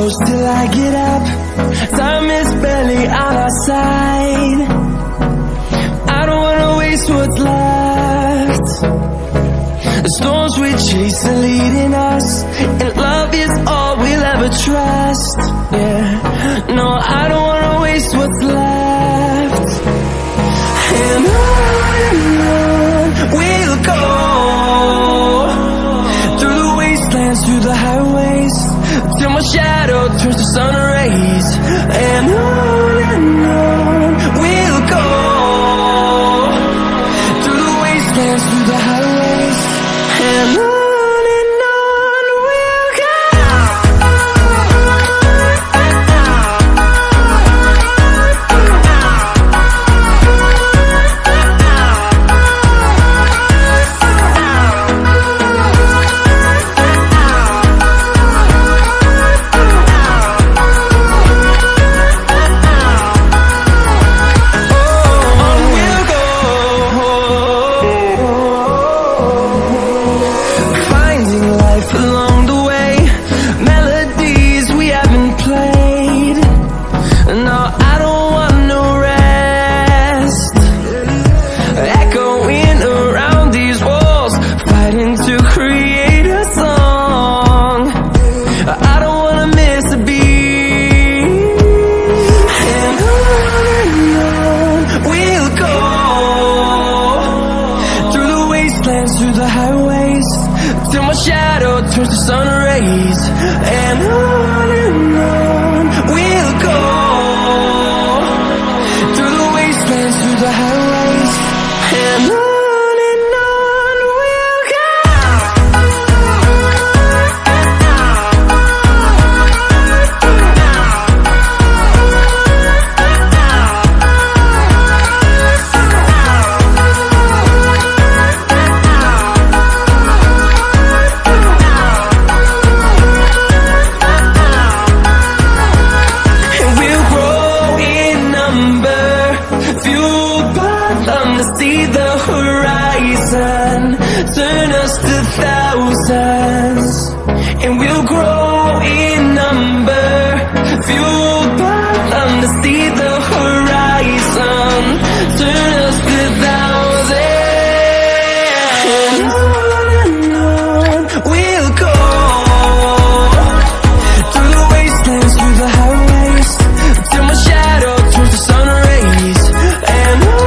close till I get up. Time is barely on our side. I don't wanna waste what's left. The storms we chase are leading us, and love is all we'll ever trust. Yeah, no, I don't wanna waste what's left. And on we'll go, through the wastelands, through the highways, till my shadow turns to sun rays. And on we'll go, through the wastelands, through the highways, and on we'll go. Through the highways, till my shadow turns to sun rays. And on we'll go, through the wastelands, through the highways, and on we'll go. See the horizon, turn us to thousands, and we'll grow in number, fueled by them. To see the horizon, turn us to thousands, and on we'll go, through the wastelands, through the highways, till my shadow turns to sun rays. And on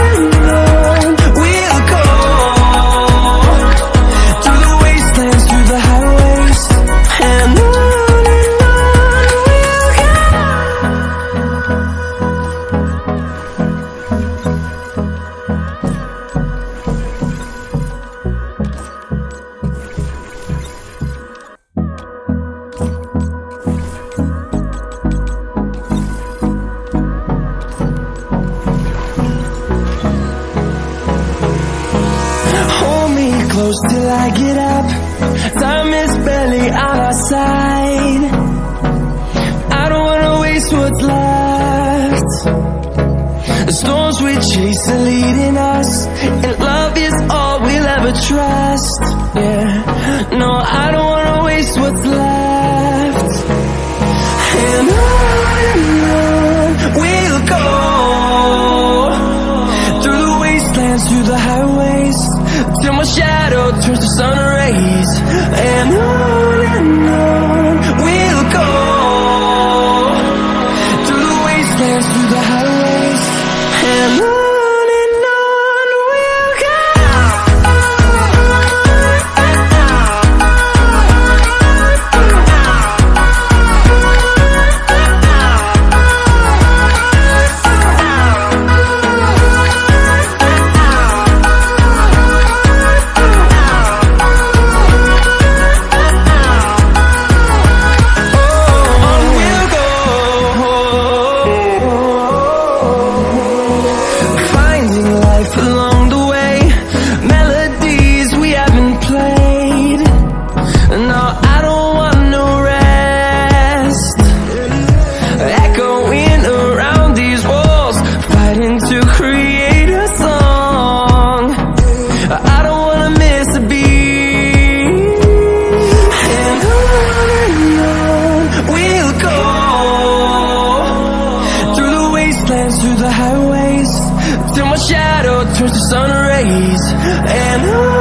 close till I get up. Time is barely on our side. I don't wanna waste what's left. The storms we chase are leading us, and love is all we'll ever trust. Yeah, no, I don't wanna waste what's left. And on we'll go, through the wastelands, through the highways, till my shadow turns to sun rays. And on we'll go, through the wastelands, through the highways, and on we'll go. till my shadow turns to sun rays. And